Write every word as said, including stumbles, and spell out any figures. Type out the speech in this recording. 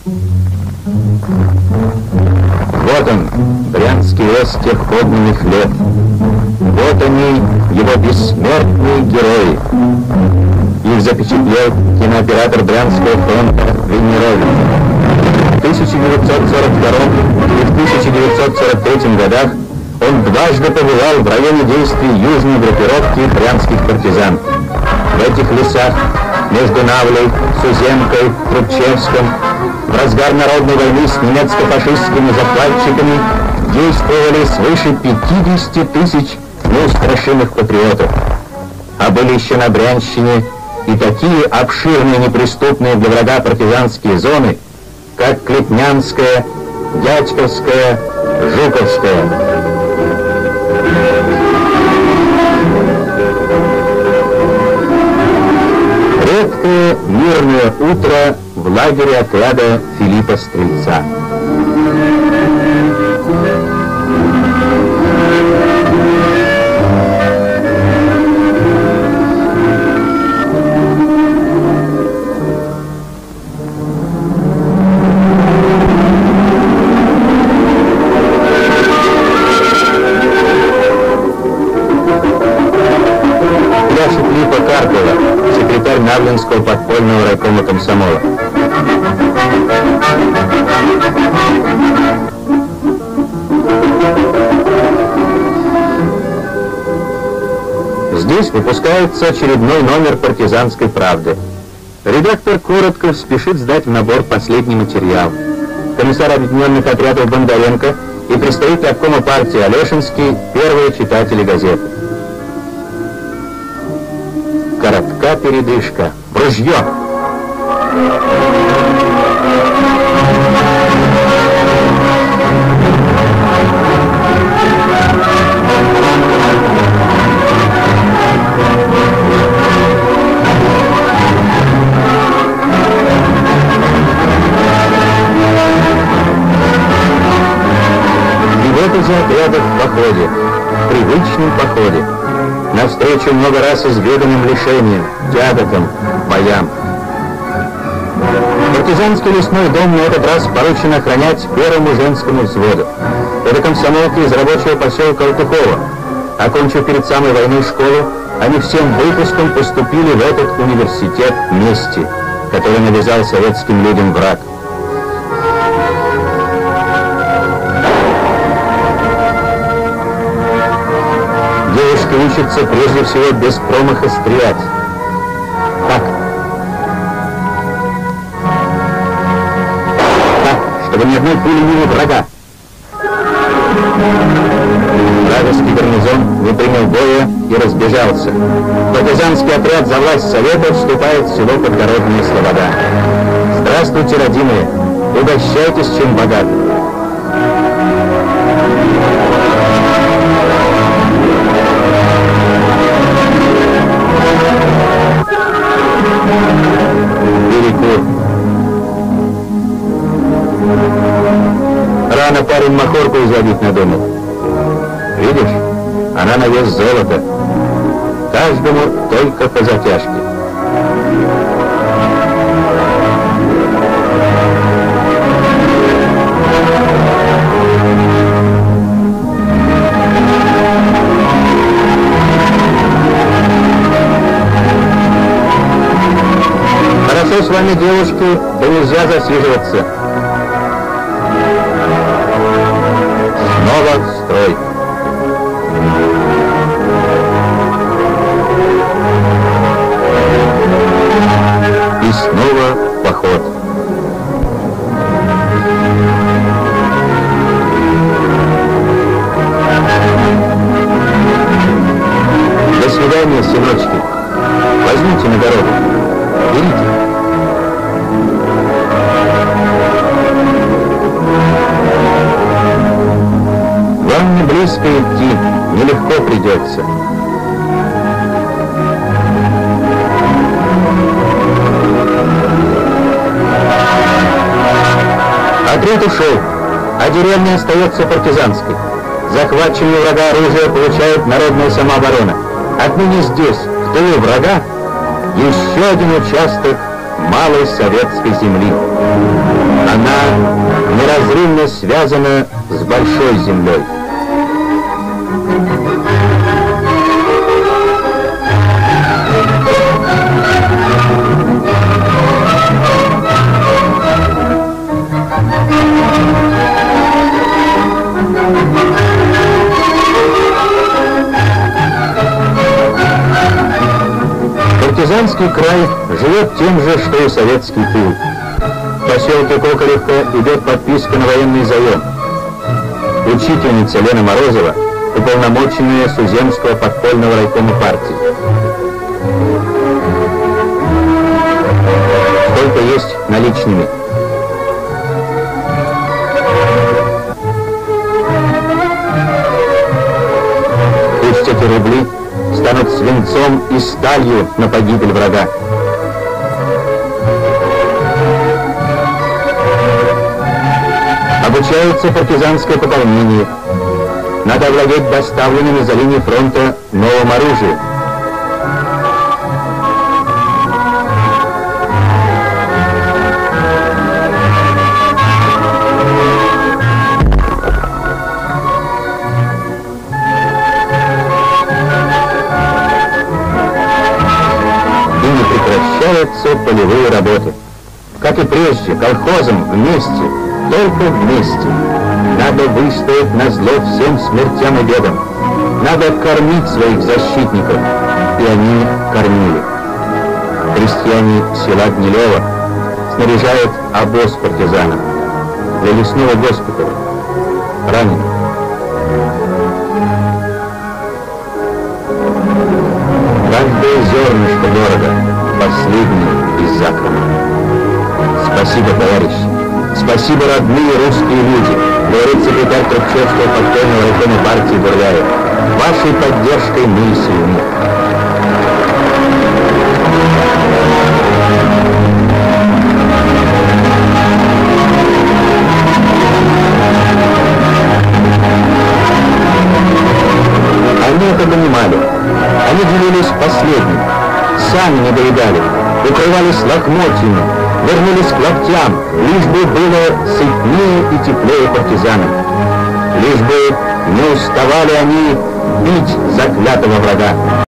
Вот он, брянский лес тех огненных лет. Вот они, его бессмертные герои. Их запечатлел кинооператор Брянского фронта Венерович. В тысяча девятьсот сорок втором и в тысяча девятьсот сорок третьем годах он дважды побывал в районе действий южной группировки брянских партизан. В этих лесах, между Навлей, Сузенкой, Трубчевском, в разгар народной войны с немецко-фашистскими захватчиками действовали свыше пятидесяти тысяч неустрашимых патриотов. А были еще на Брянщине и такие обширные неприступные для врага партизанские зоны, как Клетнянская, Дядьковская, Жуковская. Редкое мирное утро в лагере отряда Филиппа Стрельца. Навленского подпольного райкома комсомола. Здесь выпускается очередной номер «Партизанской правды». Редактор Коротков спешит сдать в набор последний материал. Комиссар объединенных отрядов Бондаренко и представитель обкома партии Алешинский — первые читатели газеты. Коротка передышка. В ружье! И вот из отрядов в походе, в привычном походе, навстречу много раз изведанным лишениям, тяготам, боям. Партизанский лесной дом на этот раз поручен охранять первому женскому взводу. Это комсомолки из рабочего поселка Алтухова. Окончив перед самой войной школу, они всем выпуском поступили в этот университет мести, который навязал советским людям враг. Девушки учатся прежде всего без промаха стрелять. Так. Так, чтобы ни одной пули мимо врага. Вражеский гарнизон не принял боя и разбежался. Партизанский отряд за власть Совета вступает в село Подгородная Слобода. Здравствуйте, родимые! Угощайтесь, чем богаты. Перекур. Рано парень махорку изводить надумал. Видишь, она на вес золота. Каждому только по затяжке. Хорошо с вами, девушки, да нельзя засиживаться. Снова в строй. И снова в поход. До свидания, сыночки. Возьмите на дорогу. Берите. Вам не близко идти, нелегко придется. Отряд ушел, а деревня остается партизанской. Захваченные врага оружие получает народная самооборона. Отныне здесь, в тылу врага, еще один участок малой советской земли. Она неразрывно связана с большой землей. Партизанский край живет тем же, что и советский тыл. В поселке Кокоревка идет подписка на военный заем. Учительница Лена Морозова, уполномоченная Суземского подпольного райкома партии. Сколько есть наличными? Пусть эти рубли станут свинцом и сталью на погибель врага. Обучается партизанское пополнение. Надо овладеть доставленными за линию фронта новым оружием. И не прекращаются полевые работы. Как и прежде, колхозом вместе, только вместе. Надо выстоять назло всем смертям и бедам. Надо кормить своих защитников. И они кормили. Крестьяне села Гнилева снаряжают обоз партизанам для лесного госпиталя. Раненых. Каждое зернышко дорого. Последнее из закрома. Спасибо, товарищи. Спасибо, родные русские люди, говорит секретарь Трубчевского подпольного райкома партии Бурляев. Вашей поддержкой мы сильны. Они это понимали. Они делились последним. Сами не доедали. Укрывались лохмотьями. Вернулись к лаптям, лишь бы было сытнее и теплее партизанам. Лишь бы не уставали они бить заклятого врага.